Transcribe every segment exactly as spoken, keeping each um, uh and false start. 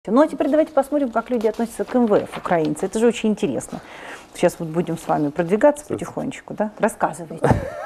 Ну а теперь давайте посмотрим, как люди относятся к эм вэ эф, украинцы. Это же очень интересно. Сейчас вот будем с вами продвигаться потихонечку, да? Рассказывайте.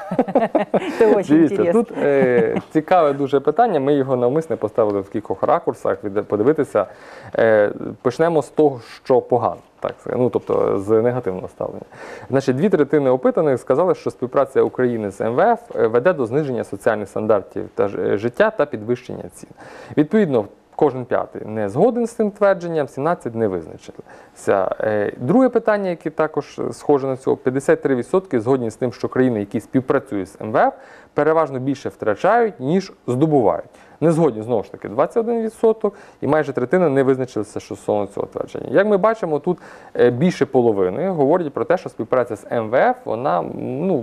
Це дуже Дивіться, тут е, цікаве дуже питання, ми його навмисне поставили в кількох ракурсах, подивитися. Е, почнемо з того, що погано, так, ну, тобто з негативного ставлення. Значить, дві третини опитаних сказали, що співпраця України з ем вэ еф веде до зниження соціальних стандартів та життя та підвищення цін. Відповідно, кожен п'ятий не згоден з цим твердженням, сімнадцять не визначилися. Друге питання, яке також схоже на цього, п'ятдесят три відсотки згодні з тим, що країни, які співпрацюють з ем вэ еф, переважно більше втрачають, ніж здобувають. Не згодні, знову ж таки, двадцять один відсоток, і майже третина не визначилися стосовно цього твердження. Як ми бачимо, тут більше половини говорять про те, що співпраця з ем вэ еф, вона ну,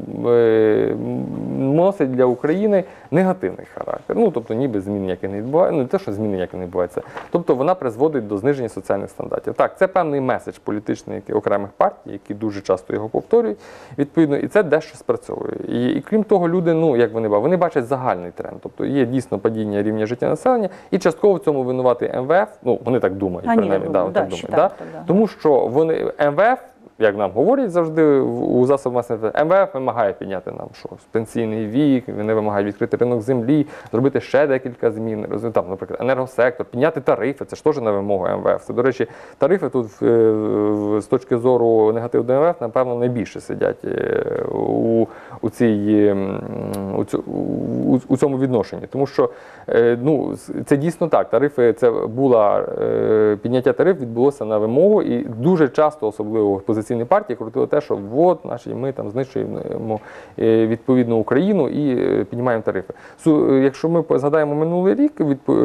носить для України негативний характер. Ну, тобто, ніби змін ніяких не відбувається, ну, не те, що зміни ніяких не відбуваються. Тобто, вона призводить до зниження соціальних стандартів. Так, це певний меседж політичний окремих партій, які дуже часто його повторюють, відповідно, і це дещо спрацьовує. І, і крім того, люди, ну, як вони бачать, вони бачать загальний тренд. Тобто, є дійсно падіння рівня життя населення, і частково в цьому винуватий ем вэ еф, ну, вони так думають, Они принаймні, да, да, так думають, считают, да? да. Тому що вони, ем вэ еф, як нам говорять завжди у засобах масової інформації, ем вэ еф вимагає підняти нам що? Пенсійний вік, вони вимагають відкрити ринок землі, зробити ще декілька змін, там, наприклад, енергосектор, підняти тарифи, це ж теж на вимогу ем вэ еф. Це, до речі, тарифи тут з точки зору негативу до ем вэ еф, напевно, найбільше сидять у, у, цій, у, цю, у, у цьому відношенні. Тому що ну, це дійсно так, тарифи, це була, підняття тарифів відбулося на вимогу, і дуже часто, особливо опозиційні партії, крутили те, що от, наші, ми там знищуємо відповідно Україну і піднімаємо тарифи. Якщо ми згадаємо минулий рік,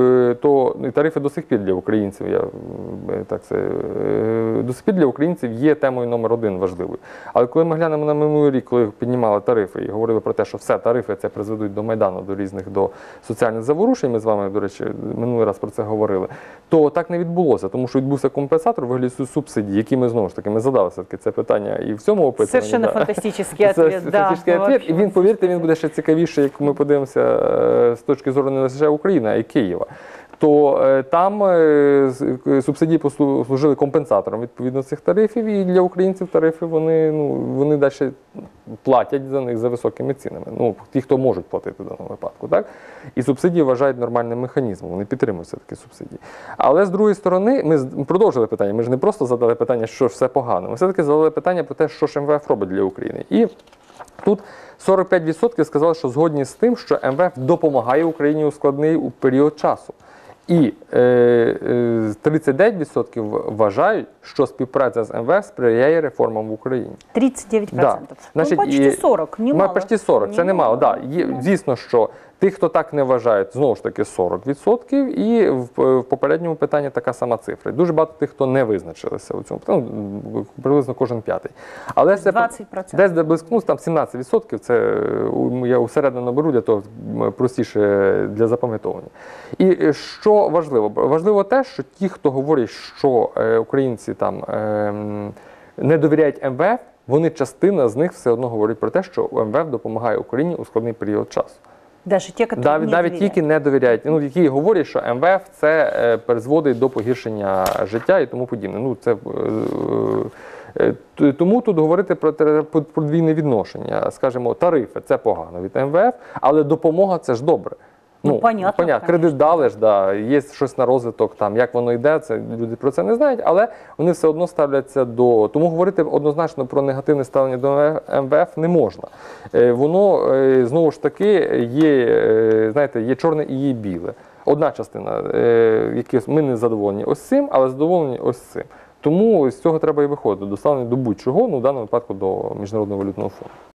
то тарифи до сих пір для українців, я, так це, до сих пір для українців є темою номер один важливою. Але коли ми глянемо на минулий рік, коли піднімали тарифи і говорили про те, що все, тарифи це призведуть до Майдану, до різних, до соціальних заворушень, ми з вами, до речі, минулий раз про це говорили, то так не відбулося, тому що відбувся компенсатор в вигляді субсидій, які ми, знову ж таки, ми задали все-таки це питання і в цьому опитуванні. Совершенно да. фантастичний ответ, да. Фантастичний ответ, і він, повірте, він буде ще цікавіше, як ми подивимося з точки зору не лише України, а й Києва. То е, там е, субсидії послужили компенсатором відповідно цих тарифів, і для українців тарифи вони, ну, вони далі платять за них за високими цінами. Ну, ті, хто можуть платити в даному випадку. Так? І субсидії вважають нормальним механізмом, вони підтримують все-таки субсидії. Але з другої сторони, ми продовжили питання, ми ж не просто задали питання, що все погано, ми все-таки задали питання про те, що ж ем вэ еф робить для України. І тут сорок п'ять відсотків сказали, що згодні з тим, що ем вэ еф допомагає Україні у складний період часу. І е, тридцять дев'ять відсотків вважають, що співпраця з ем вэ еф сприяє реформам в Україні. тридцять дев'ять відсотків. Да. Значить, ну, почти сорок, немало. Почти сорок, це немало, так. Да. Звісно, що тих, хто так не вважають, знову ж таки сорок відсотків, і в, в попередньому питанні така сама цифра. Дуже багато тих, хто не визначилися у цьому питанні, ну, приблизно кожен п'ятий. Але це двадцять відсотків. десь близько, ну, там сімнадцять відсотків, це я усередину беру, для того простіше для запам'ятовування. І що важливо? Важливо те, що ті, хто говорять, що е, українці там е, не довіряють ем вэ еф, вони, частина з них все одно говорять про те, що ем вэ еф допомагає Україні у складний період часу. Навіть ті, які навіть, навіть ті, які не довіряють, ну, які говорять, що ем вэ еф це е, призводить до погіршення життя і тому подібне. Ну, це, е, е, тому тут говорити про подвійне відношення. Скажімо, тарифи – це погано від ем вэ еф, але допомога – це ж добре. Ну, ну, понятно, понятно. Кредит дали ж, да, є щось на розвиток, там, як воно йде, це, люди про це не знають, але вони все одно ставляться до... Тому говорити однозначно про негативне ставлення до ем вэ еф не можна. Е, воно, е, знову ж таки, є, е, знаєте, є чорне і є біле. Одна частина, е, які ми не задоволені ось цим, але задоволені ось цим. Тому з цього треба і виходити, до ставлення до будь-чого, ну, в даному випадку до Міжнародного валютного фонду.